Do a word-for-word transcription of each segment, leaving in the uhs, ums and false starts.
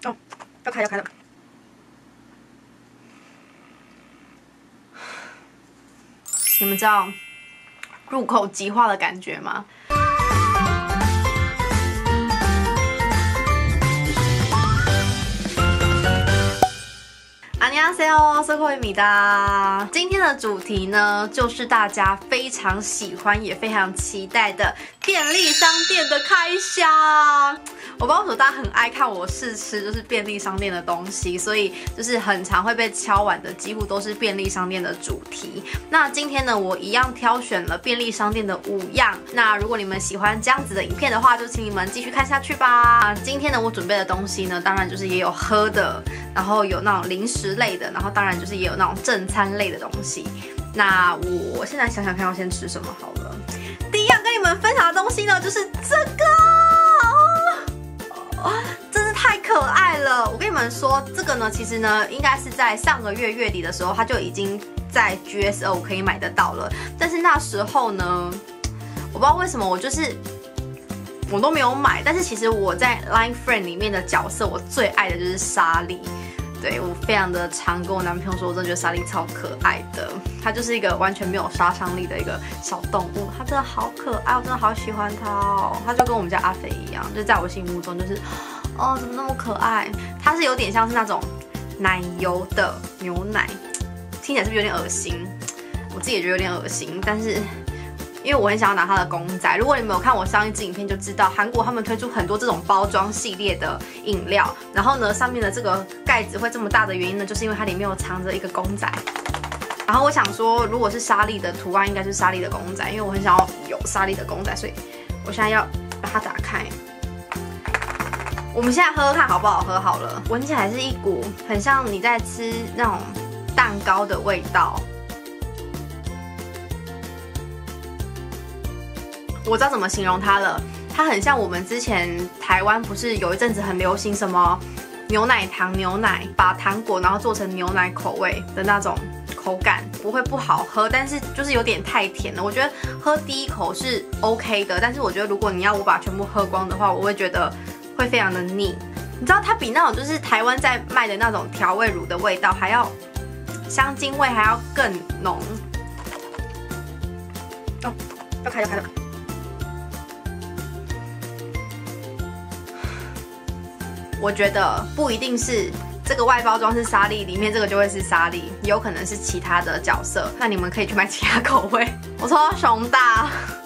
哦，要开要开了。你们知道入口即化的感觉吗？ 안녕하세요， 我是慧米哒。今天的主题呢，就是大家非常喜欢也非常期待的便利商店的开箱。我不知道为什么大家很爱看我试吃，就是便利商店的东西，所以就是很常会被敲碗的，几乎都是便利商店的主题。那今天呢，我一样挑选了便利商店的五样。那如果你们喜欢这样子的影片的话，就请你们继续看下去吧。今天呢，我准备的东西呢，当然就是也有喝的，然后有那种零食类的，然后当然就是也有那种正餐类的东西。那我现在想想看要先吃什么好了。第一样跟你们分享的东西呢，就是这个。真是太可爱了！我跟你们说，这个呢，其实呢，应该是在上个月月底的时候，它就已经在 G S 二 可以买得到了。但是那时候呢，我不知道为什么，我就是我都没有买。但是其实我在 Line Friend 里面的角色，我最爱的就是莎莉。对，我非常的常跟我男朋友说，我真的觉得莎莉超可爱的，它就是一个完全没有杀伤力的一个小动物，它真的好可爱，我真的好喜欢它哦。它就跟我们家阿肥一样，就在我心目中就是，哦，怎么那么可爱？它是有点像是那种奶油的牛奶，听起来是不是有点恶心？我自己也觉得有点恶心，但是。因为我很想要拿它的公仔，如果你们有看我上一支影片就知道，韩国他们推出很多这种包装系列的饮料，然后呢，上面的这个盖子会这么大的原因呢，就是因为它里面有藏着一个公仔。然后我想说，如果是莎莉的图案，应该是莎莉的公仔，因为我很想要有莎莉的公仔，所以我现在要把它打开。我们现在喝喝看好不好喝好了，闻起来是一股很像你在吃那种蛋糕的味道。我知道怎么形容它了，它很像我们之前台湾不是有一阵子很流行什么牛奶糖牛奶，把糖果然后做成牛奶口味的那种口感，不会不好喝，但是就是有点太甜了。我觉得喝第一口是 OK 的，但是我觉得如果你要我把全部喝光的话，我会觉得会非常的腻。你知道它比那种就是台湾在卖的那种调味乳的味道还要香精味还要更浓。哦，要开要开了。我觉得不一定是这个外包装是莎莉，里面这个就会是莎莉，有可能是其他的角色。那你们可以去买其他口味。我抽到熊大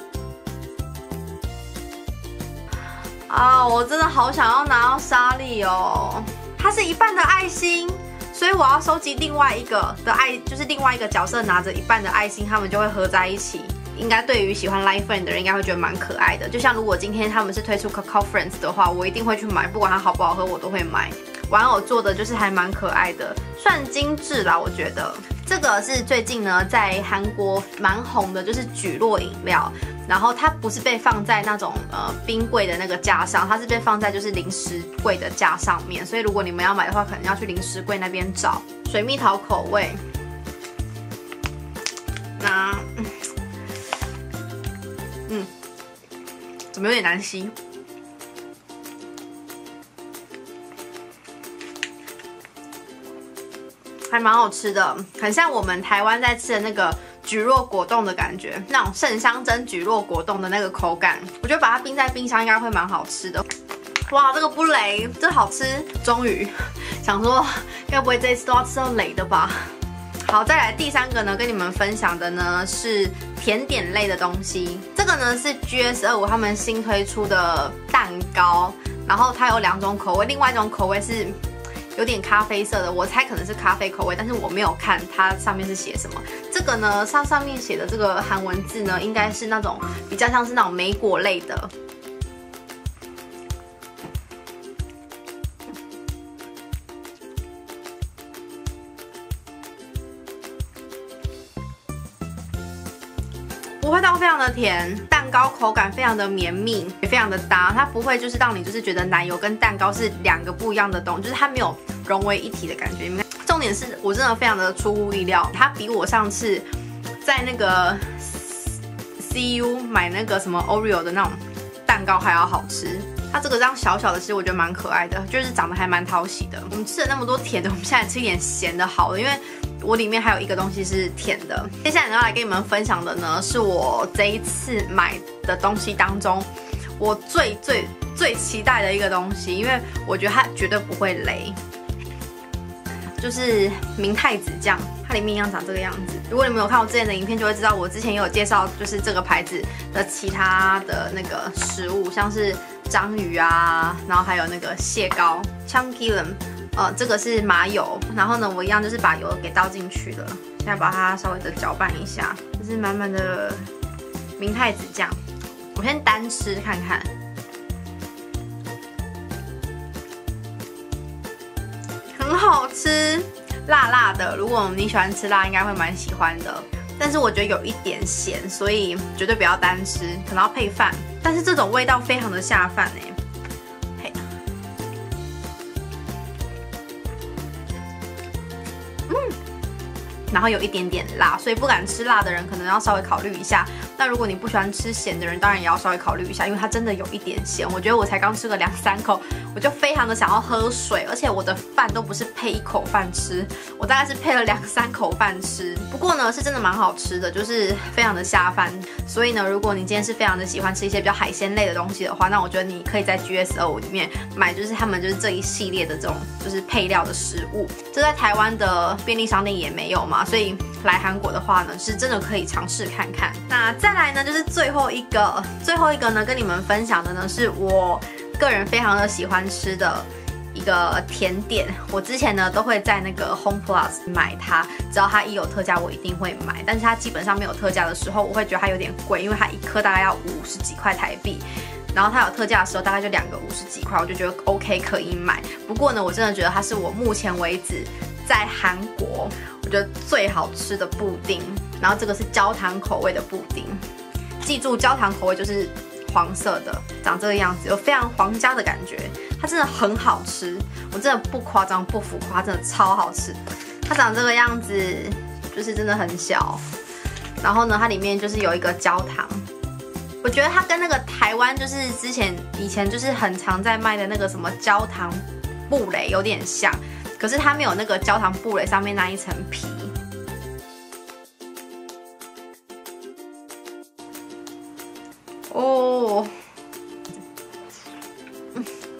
啊！我真的好想要拿到莎莉哦，它是一半的爱心，所以我要收集另外一个的爱，就是另外一个角色拿着一半的爱心，他们就会合在一起。应该对于喜欢 Line Friend 的人，应该会觉得蛮可爱的。就像如果今天他们是推出 Kakao Friends 的话，我一定会去买，不管它好不好喝，我都会买。玩偶做的就是还蛮可爱的，算精致啦，我觉得。这个是最近呢在韩国蛮红的，就是蒟蒻饮料。然后它不是被放在那种呃冰柜的那个架上，它是被放在就是零食柜的架上面。所以如果你们要买的话，可能要去零食柜那边找。水蜜桃口味，那。嗯，怎么有点难吸？还蛮好吃的，很像我们台湾在吃的那个蒟蒻果冻的感觉，那种盛香珍蒟蒻果冻的那个口感。我觉得把它冰在冰箱应该会蛮好吃的。哇，这个不雷，这好吃！终于想说，该不会这一次都要吃到雷的吧？好，再来第三个呢，跟你们分享的呢是甜点类的东西。这个呢是 G S 二五 他们新推出的蛋糕，然后它有两种口味，另外一种口味是有点咖啡色的，我猜可能是咖啡口味，但是我没有看它上面是写什么。这个呢，上上面写的这个韩文字呢，应该是那种比较像是那种莓果类的。不会到非常的甜，蛋糕口感非常的绵密，也非常的搭，它不会就是让你就是觉得奶油跟蛋糕是两个不一样的东西，就是它没有融为一体的感觉。重点是我真的非常的出乎意料，它比我上次在那个 C U 买那个什么 Oreo 的那种蛋糕还要好吃。 它这个这样小小的，其实我觉得蛮可爱的，就是长得还蛮讨喜的。我们吃了那么多甜的，我们现在吃一点咸的好了，因为我里面还有一个东西是甜的。接下来要来跟你们分享的呢，是我这一次买的东西当中，我最最最期待的一个东西，因为我觉得它绝对不会雷，就是明太子酱。它里面一样长这个样子。如果你们有看我之前的影片，就会知道我之前也有介绍，就是这个牌子的其他的那个食物，像是章鱼啊，然后还有那个蟹膏 chunky lemon， 呃，这个是麻油。然后呢，我一样就是把油给倒进去了，现在把它稍微的搅拌一下，就是满满的明太子酱。我先单吃看看。很好吃，辣辣的。如果你喜欢吃辣，应该会蛮喜欢的。但是我觉得有一点咸，所以绝对不要单吃，可能要配饭。但是这种味道非常的下饭哎。嘿，嗯，然后有一点点辣，所以不敢吃辣的人可能要稍微考虑一下。那如果你不喜欢吃咸的人，当然也要稍微考虑一下，因为它真的有一点咸。我觉得我才刚吃个两三口，我就非常的想要喝水，而且我的饭都不是配一口饭吃，我大概是配了两三口饭吃。不过呢，是真的蛮好吃的，就是非常的下饭。所以呢，如果你今天是非常的喜欢吃一些比较海鲜类的东西的话，那我觉得你可以在 G S O 里面买，就是他们就是这一系列的这种就是配料的食物。这在台湾的便利商店也没有嘛，所以来韩国的话呢，是真的可以尝试看看。那再来呢，就是最后一个，最后一个呢，跟你们分享的呢，是我个人非常的喜欢吃的一个甜点。我之前呢都会在那个 Home Plus 买它，只要它一有特价，我一定会买。但是它基本上没有特价的时候，我会觉得它有点贵，因为它一颗大概要五十几块台币。然后它有特价的时候，大概就两个五十几块，我就觉得 OK 可以买。不过呢，我真的觉得它是我目前为止在韩国我觉得最好吃的布丁。然后这个是焦糖口味的布丁，记住焦糖口味就是黄色的，长这个样子，有非常皇家的感觉。它真的很好吃，我真的不夸张不浮夸，真的超好吃。它长这个样子，就是真的很小。然后呢，它里面就是有一个焦糖。我觉得它跟那个台湾就是之前以前就是很常在卖的那个什么焦糖布蕾有点像，可是它没有那个焦糖布蕾上面那一层皮。哦，嗯，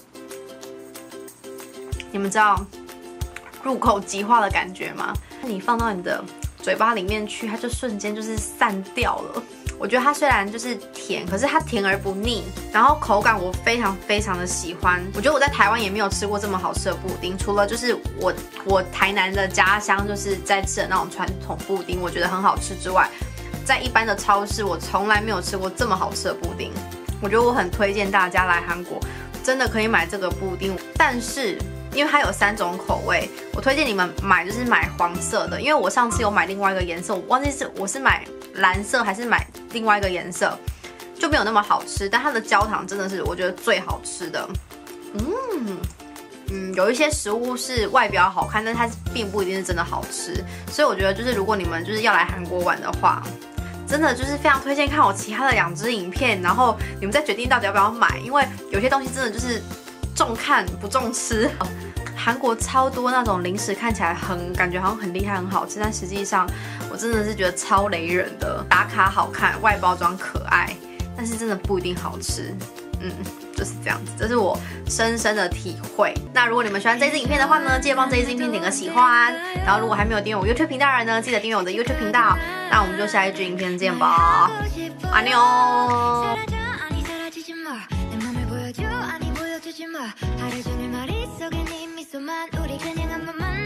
你们知道入口即化的感觉吗？你放到你的嘴巴里面去，它就瞬间就是散掉了。我觉得它虽然就是甜，可是它甜而不腻，然后口感我非常非常的喜欢。我觉得我在台湾也没有吃过这么好吃的布丁，除了就是我我台南的家乡就是在吃的那种传统布丁，我觉得很好吃之外，在一般的超市我从来没有吃过这么好吃的布丁。我觉得我很推荐大家来韩国，真的可以买这个布丁，但是因为它有三种口味，我推荐你们买就是买黄色的，因为我上次有买另外一个颜色，我忘记是我是买蓝色还是买另外一个颜色，就没有那么好吃。但它的焦糖真的是我觉得最好吃的。嗯嗯，有一些食物是外表好看，但它并不一定是真的好吃。所以我觉得就是如果你们就是要来韩国玩的话，真的就是非常推荐看我其他的两支影片，然后你们再决定到底要不要买，因为有些东西真的就是重看不重吃。韩国超多那种零食看起来很感觉好像很厉害很好吃，但实际上我真的是觉得超雷人的。打卡好看，外包装可爱，但是真的不一定好吃。嗯，就是这样子，这是我深深的体会。那如果你们喜欢这支影片的话呢，记得帮这支影片点个喜欢。然后如果还没有订阅我 YouTube 频道的人呢，记得订阅我的 YouTube 频道。那我们就下一支影片见吧，安妞。